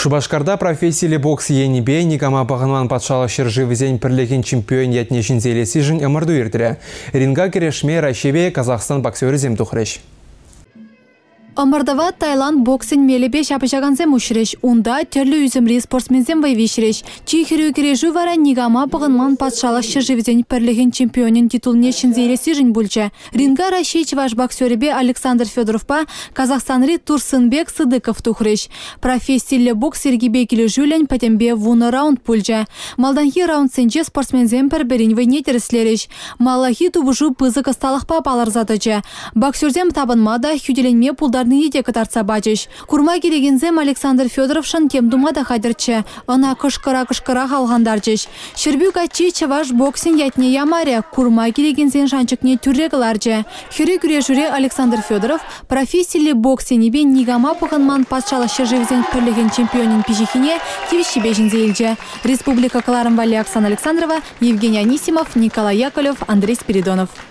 Шубашкарда профессиялі бокс енебе никама бағынман патшалы шыржы візен пірлеген чемпион ятнешін зелесі жын әмірду ердірі. Ринга керешме Рашебе Казахстан боксері зем тұқырыш. Омырдава Таиланд боксин мелебе шапышаганзем ушреш. Унда терлі үзімри спортсмензем вайвишреш. Чихирю кережу вара нигама бағынман патшалы шыржывізен пірлеген чемпионин титулне шинзейлесі жын бүлчі. Ринга Рашич ваш боксеребе Александр Федоровпа Казахстанри Турсынбек Сыдыков тухреш. Профессиялі бокс ергебе келі жүлен пәтембе вуны раунд бүлчі. Малданхи раунд сенче спортсмензем пірберін вайне теріслереш. Малахи тубыжу пызы кысталықпа баларзатычы. Боксерзем табынмада хюделенме пулда неде катарца бачыш. Курма келегензем Александр Федоровшын темдумада хадырчы. Она кышкыра қалғандарчыш. Шырбюк ачи чаваш боксин ятне ямаре. Курма келегензен шанчыкне түррегыларчы. Хюре күре жүре Александр Федоров профессиялі боксенебе нигама пығынман патшалы шыржевзен пірлеген чемпионин пижихине тивишчебе жінзейлчі. Республика Каларым Вали Оксана Александрова, Евгений Анисимов, Николай Яковлев, Андрей Спиридонов.